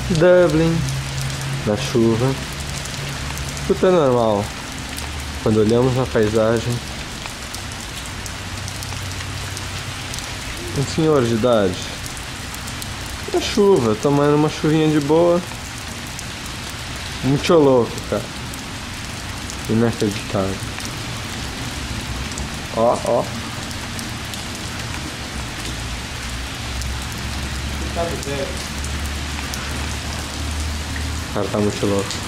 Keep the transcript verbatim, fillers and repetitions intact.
Dublin, na chuva. Tudo é normal quando olhamos na paisagem. Um senhor de idade, na chuva, tomando uma chuvinha de boa. Muito louco, cara. Inacreditável. Ó, ó. O cara tá muito louco.